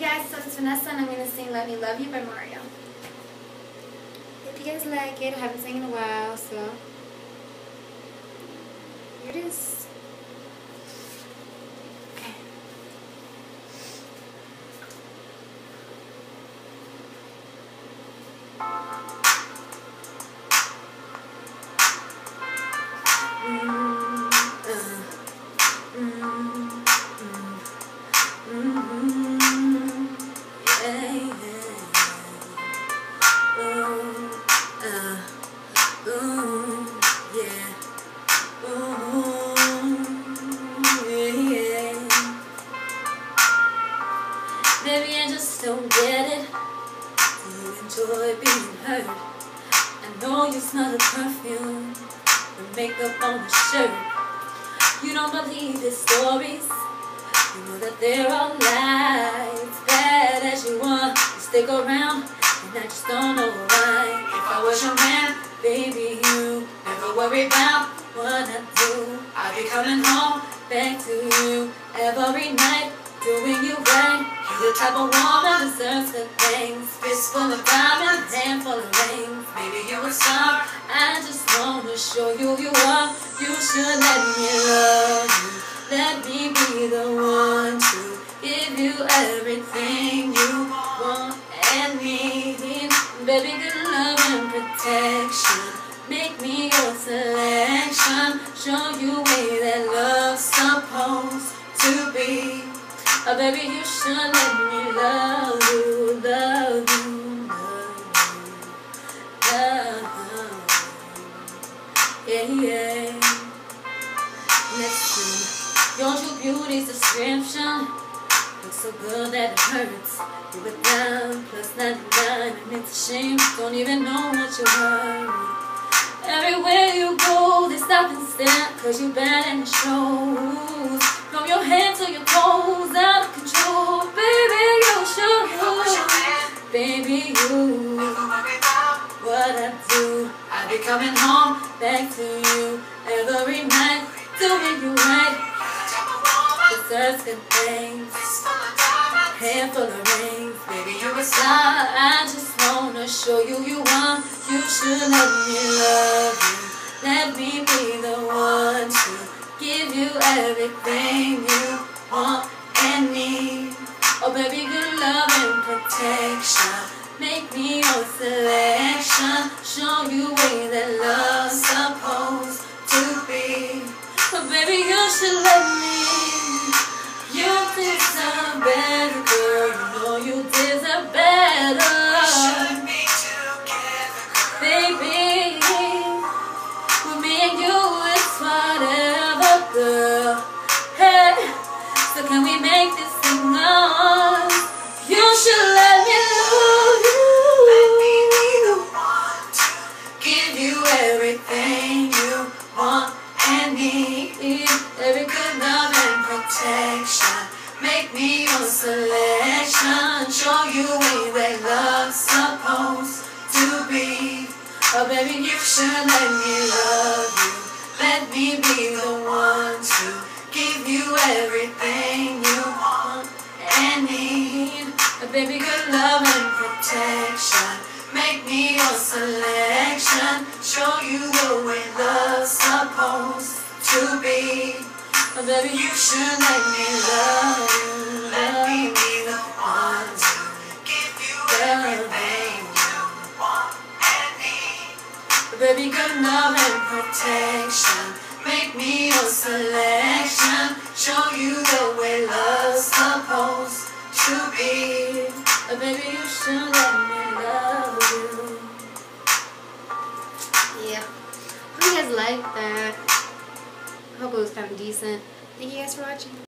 guys, so it's Vanessa and I'm going to sing Let Me Love You by Mario. If you guys like it, I haven't sang in a while, so here it is. Okay. Baby, I just don't get it. Do you enjoy being hurt? I know you smell the perfume, the makeup on the shirt. You don't believe the stories. You know that they're all lies. Bad as you are, you stick around, and I just don't know why. If I was your man, baby, you never worry about what I do. I'll be coming home back to you every night, doing you right. You're the type of woman deserves good things. Fist full of diamonds, hand full of rings. Baby, you're a star. I just wanna show you you are. You should let me love you. Let me be the one to give you everything you want and need. Baby, good love and protection. Make me your selection. Show you way that love's supposed to be. Oh, baby, you should let me love you, love you, love you, yeah, yeah. Listen, your true beauty's description looks so good that it hurts. You were down plus 99, and it's a shame you don't even know what you were. Everywhere you go, they stop and stare, 'cause you bad and it shows. From your head to your toes, out of control. Baby, you should. Baby, you. What I do, I be coming home back to you every night, doing you right. Deserves good things, hair full of rings. Baby, you're a star. I just wanna show you you are. You should let me love you. Let me be the one to give you everything you want and need. Oh, baby, good love and protection. Make me your selection. Show you way that love's supposed to be. Oh, baby, you should let me. You deserve better, girl. You know you deserve better. Should be together, girl. Baby, with me and you, it's whatever, girl. Hey, so can we make this thing on? You should let me love you. Let me be the one to give you everything you want and need. Every good love and protection. Make me your selection. Show you way that love's supposed to be. Oh, baby, you should let me love you. Let me be the one to give you everything you want and need. Oh, baby, good love and protection. Make me your selection. Show you the way love's supposed to be. Oh, baby, you should let me love you. Let me be the one to give you everything you want and need. Oh, baby, good love and protection. Make me your selection. Show you the way love's supposed to be. Oh, baby, you should let me love you. Yeah. Hope you guys like that. I hope it was kind of decent. Thank you guys for watching.